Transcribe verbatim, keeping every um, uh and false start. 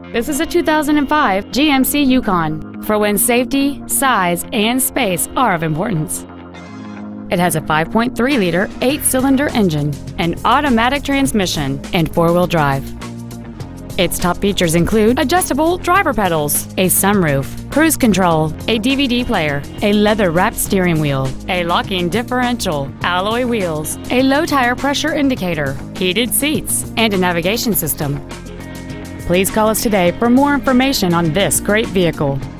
This is a two thousand five G M C Yukon for when safety, size, and space are of importance. It has a five point three liter eight-cylinder engine, an automatic transmission, and four-wheel drive. Its top features include adjustable driver pedals, a sunroof, cruise control, a D V D player, a leather-wrapped steering wheel, a locking differential, alloy wheels, a low tire pressure indicator, heated seats, and a navigation system. Please call us today for more information on this great vehicle.